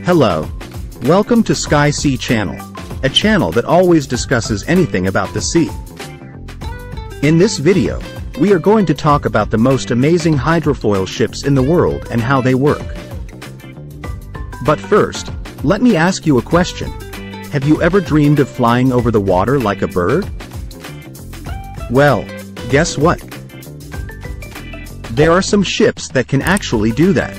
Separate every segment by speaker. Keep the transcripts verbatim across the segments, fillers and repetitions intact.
Speaker 1: Hello. Welcome to Sky Sea Channel, a channel that always discusses anything about the sea. In this video, we are going to talk about the most amazing hydrofoil ships in the world and how they work. But first, let me ask you a question. Have you ever dreamed of flying over the water like a bird? Well, guess what? There are some ships that can actually do that.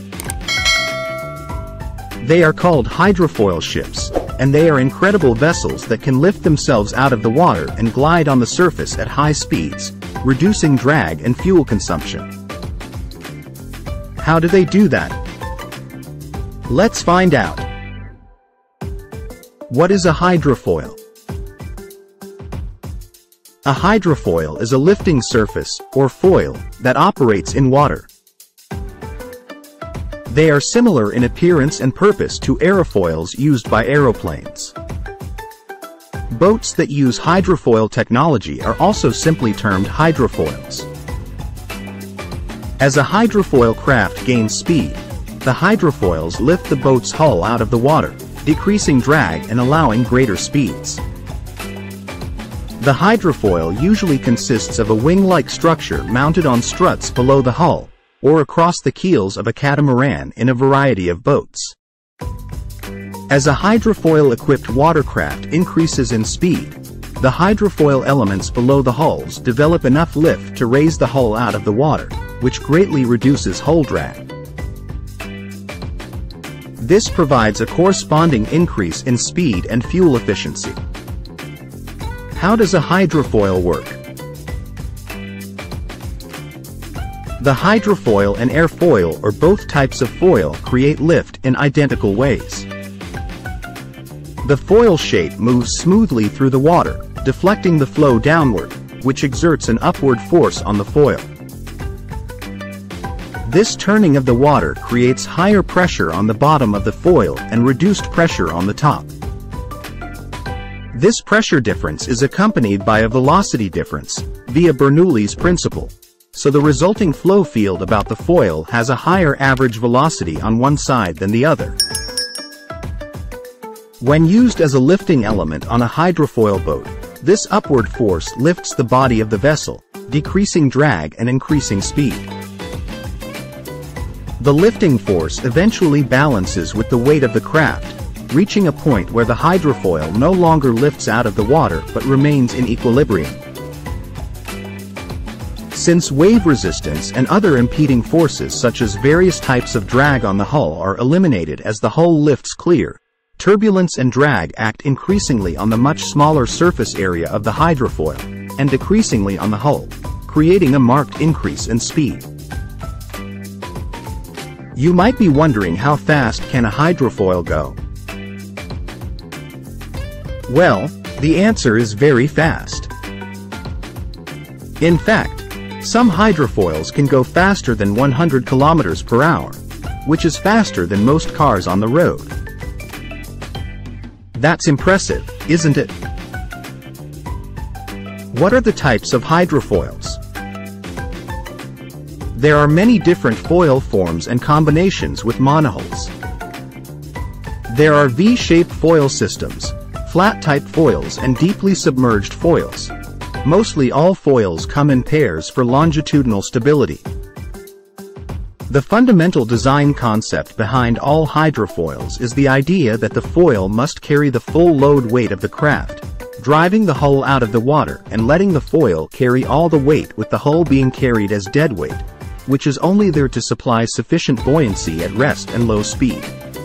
Speaker 1: They are called hydrofoil ships, and they are incredible vessels that can lift themselves out of the water and glide on the surface at high speeds, reducing drag and fuel consumption. How do they do that? Let's find out. What is a hydrofoil? A hydrofoil is a lifting surface, or foil, that operates in water. They are similar in appearance and purpose to aerofoils used by aeroplanes. Boats that use hydrofoil technology are also simply termed hydrofoils. As a hydrofoil craft gains speed, the hydrofoils lift the boat's hull out of the water, decreasing drag and allowing greater speeds. The hydrofoil usually consists of a wing-like structure mounted on struts below the hull, or across the keels of a catamaran in a variety of boats. As a hydrofoil-equipped watercraft increases in speed, the hydrofoil elements below the hulls develop enough lift to raise the hull out of the water, which greatly reduces hull drag. This provides a corresponding increase in speed and fuel efficiency. How does a hydrofoil work? The hydrofoil and airfoil, or both types of foil, create lift in identical ways. The foil shape moves smoothly through the water, deflecting the flow downward, which exerts an upward force on the foil. This turning of the water creates higher pressure on the bottom of the foil and reduced pressure on the top. This pressure difference is accompanied by a velocity difference, via Bernoulli's principle. So the resulting flow field about the foil has a higher average velocity on one side than the other. When used as a lifting element on a hydrofoil boat, this upward force lifts the body of the vessel, decreasing drag and increasing speed. The lifting force eventually balances with the weight of the craft, reaching a point where the hydrofoil no longer lifts out of the water but remains in equilibrium. Since wave resistance and other impeding forces such as various types of drag on the hull are eliminated as the hull lifts clear, turbulence and drag act increasingly on the much smaller surface area of the hydrofoil, and decreasingly on the hull, creating a marked increase in speed. You might be wondering, how fast can a hydrofoil go? Well, the answer is very fast. In fact, some hydrofoils can go faster than one hundred kilometers per hour, which is faster than most cars on the road. That's impressive, isn't it? What are the types of hydrofoils? There are many different foil forms and combinations with monohulls. There are V-shaped foil systems, flat-type foils and deeply submerged foils. Mostly all foils come in pairs for longitudinal stability. The fundamental design concept behind all hydrofoils is the idea that the foil must carry the full load weight of the craft, driving the hull out of the water and letting the foil carry all the weight, with the hull being carried as dead weight, which is only there to supply sufficient buoyancy at rest and low speed.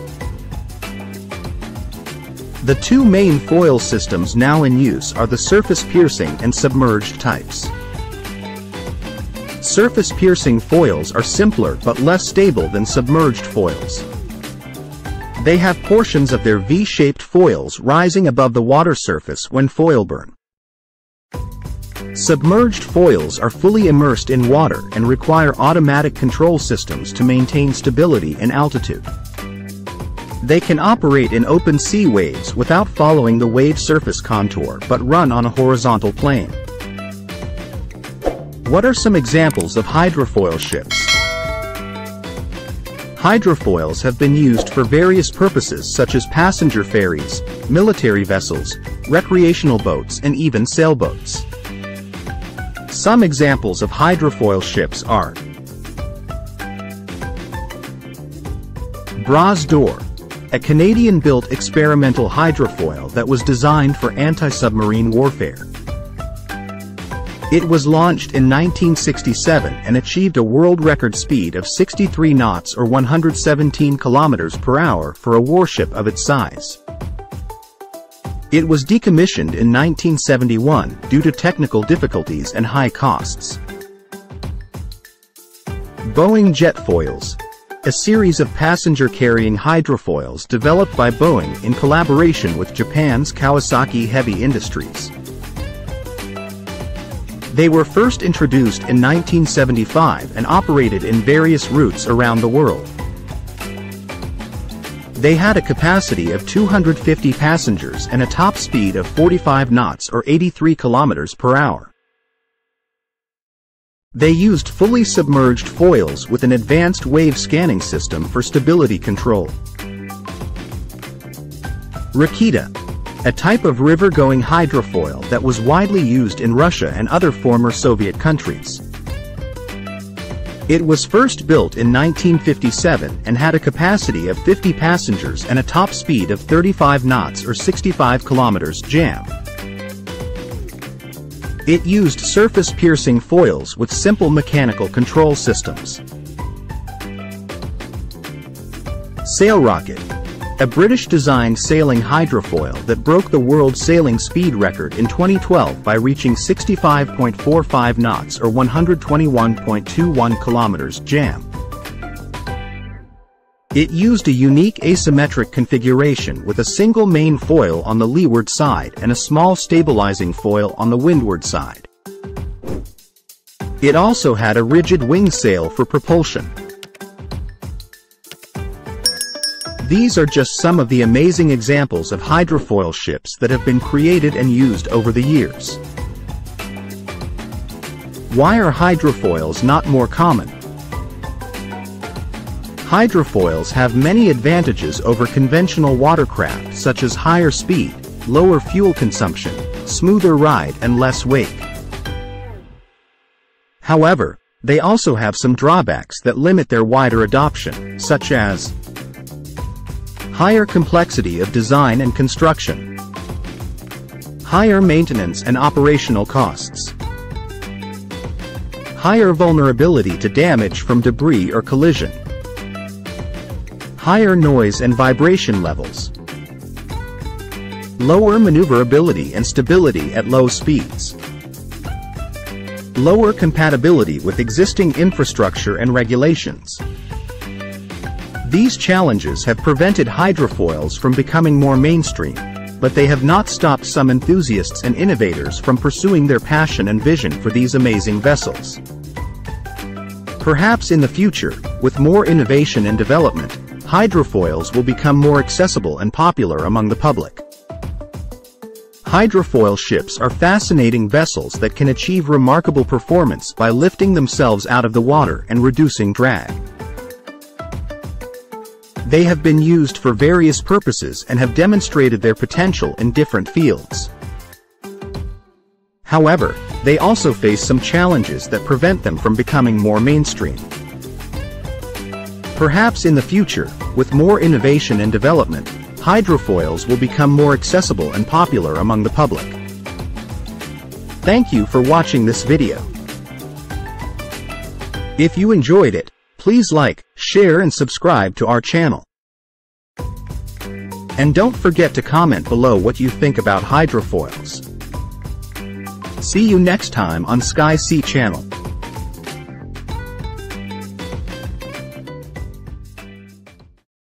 Speaker 1: The two main foil systems now in use are the surface-piercing and submerged types. Surface-piercing foils are simpler but less stable than submerged foils. They have portions of their V-shaped foils rising above the water surface when foil burn. Submerged foils are fully immersed in water and require automatic control systems to maintain stability and altitude. They can operate in open sea waves without following the wave surface contour but run on a horizontal plane. What are some examples of hydrofoil ships? Hydrofoils have been used for various purposes such as passenger ferries, military vessels, recreational boats and even sailboats. Some examples of hydrofoil ships are Bras d'Or, a Canadian-built experimental hydrofoil that was designed for anti-submarine warfare. It was launched in nineteen sixty-seven and achieved a world record speed of sixty-three knots or one hundred seventeen kilometers per hour for a warship of its size. It was decommissioned in nineteen seventy-one due to technical difficulties and high costs. Boeing Jetfoils, a series of passenger-carrying hydrofoils developed by Boeing in collaboration with Japan's Kawasaki Heavy Industries. They were first introduced in nineteen seventy-five and operated in various routes around the world. They had a capacity of two hundred fifty passengers and a top speed of forty-five knots or eighty-three kilometers per hour. They used fully submerged foils with an advanced wave scanning system for stability control. Raketa, a type of river-going hydrofoil that was widely used in Russia and other former Soviet countries. It was first built in nineteen fifty-seven and had a capacity of fifty passengers and a top speed of thirty-five knots or sixty-five kilometers jam. It used surface-piercing foils with simple mechanical control systems. Sailrocket, a British-designed sailing hydrofoil that broke the world sailing speed record in twenty twelve by reaching sixty-five point four five knots or one hundred twenty-one point two one kilometers jam. It used a unique asymmetric configuration with a single main foil on the leeward side and a small stabilizing foil on the windward side. It also had a rigid wing sail for propulsion. These are just some of the amazing examples of hydrofoil ships that have been created and used over the years. Why are hydrofoils not more common? Hydrofoils have many advantages over conventional watercraft such as higher speed, lower fuel consumption, smoother ride and less wake. However, they also have some drawbacks that limit their wider adoption, such as higher complexity of design and construction, higher maintenance and operational costs, higher vulnerability to damage from debris or collision, higher noise and vibration levels, lower maneuverability and stability at low speeds, lower compatibility with existing infrastructure and regulations. These challenges have prevented hydrofoils from becoming more mainstream, but they have not stopped some enthusiasts and innovators from pursuing their passion and vision for these amazing vessels. Perhaps in the future, with more innovation and development, hydrofoils will become more accessible and popular among the public. Hydrofoil ships are fascinating vessels that can achieve remarkable performance by lifting themselves out of the water and reducing drag. They have been used for various purposes and have demonstrated their potential in different fields. However, they also face some challenges that prevent them from becoming more mainstream. Perhaps in the future, with more innovation and development, hydrofoils will become more accessible and popular among the public. Thank you for watching this video. If you enjoyed it, please like, share and subscribe to our channel. And don't forget to comment below what you think about hydrofoils. See you next time on Sky Sea Channel.